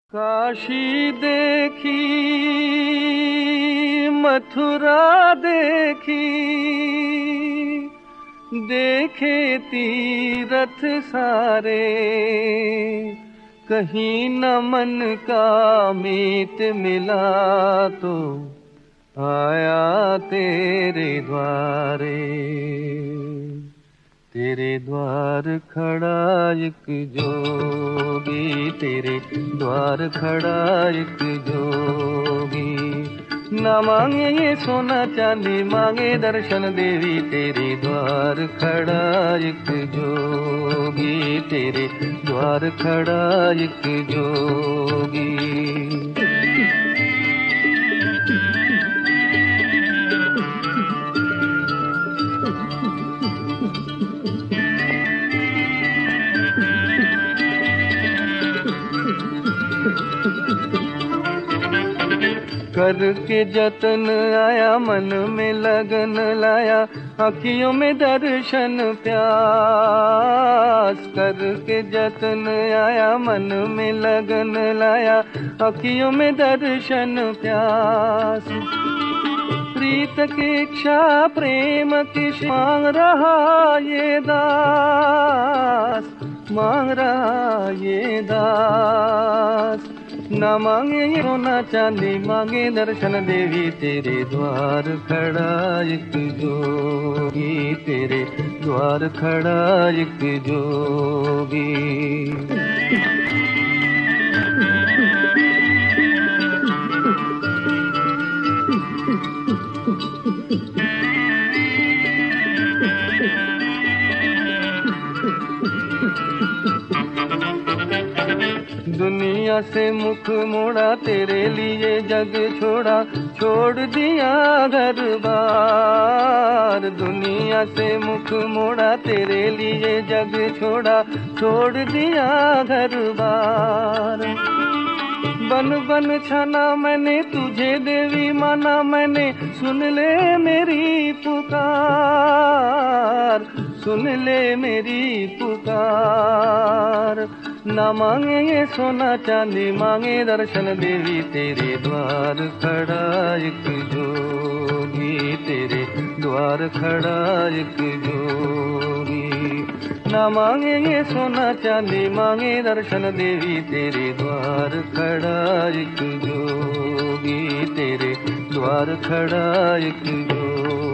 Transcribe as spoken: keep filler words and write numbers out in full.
काशी देखी, मथुरा देखी, देखे तीरथ सारे, कहीं न मन का मीत मिला तो आया तेरे द्वारे। तेरे द्वार खड़ा एक जोगी, तेरे द्वार खड़ा एक जोगी। ना मांगे ये सोना चांदी, मांगे दर्शन देवी। तेरे द्वार खड़ा एक जोगी, तेरे द्वार खड़ा एक जोगी। करके जतन आया, मन में लगन लाया, अखियों में दर्शन प्यास। करके जतन आया, मन में लगन लाया, अखियों में दर्शन प्यास। प्रीत की इच्छा प्रेम की मांग रहा ये दास, मांग रहा ये दास। न मांगे ये सोना चांदी, मांगे दर्शन देवी। तेरे द्वार खड़ा एक जोगी, तेरे द्वार खड़ा एक जोगी। दुनिया से मुख मोड़ा, तेरे लिए जग छोड़ा, छोड़ दिया घर बार। दुनिया से मुख मोड़ा, तेरे लिए जग छोड़ा, छोड़ दिया घर बार। बन बन छाना मैंने तुझे देवी, माना मैंने, सुन ले मेरी पुकार, सुन ले मेरी पुकार। ना मांगे ये सोना चांदी, मांगे दर्शन देवी। तेरे द्वार खड़ा एक जोगी, तेरे द्वार खड़ा एक जोगी। ना मांगे ये सोना चांदी, मांगे दर्शन देवी। तेरे द्वार खड़ा एक जोगी, तेरे द्वार खड़ा एक जोगी।